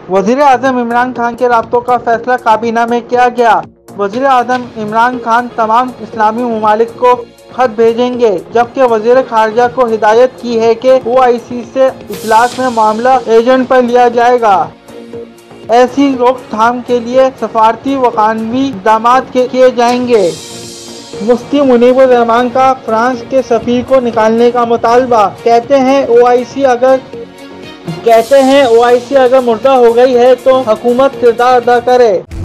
वज़ीर आज़म इमरान खान के राब्तों का फैसला काबीना में किया गया। वज़ीर आज़म इमरान खान तमाम इस्लामी ममालिक को खत भेजेंगे, जबकि वज़ीर खारजा को हिदायत की है कि OIC से इजलास में मामला एजेंट पर लिया जाएगा। ऐसी रोकथाम के लिए सफारती व कानूनी इक़दाम किए जाएंगे। मुफ्ती मुनीबुर रहमान का फ्रांस के सफ़ीर को निकालने का मुतालबा। कहते हैं OIC अगर मुर्दा हो गई है तो हुकूमत किरदार अदा करे।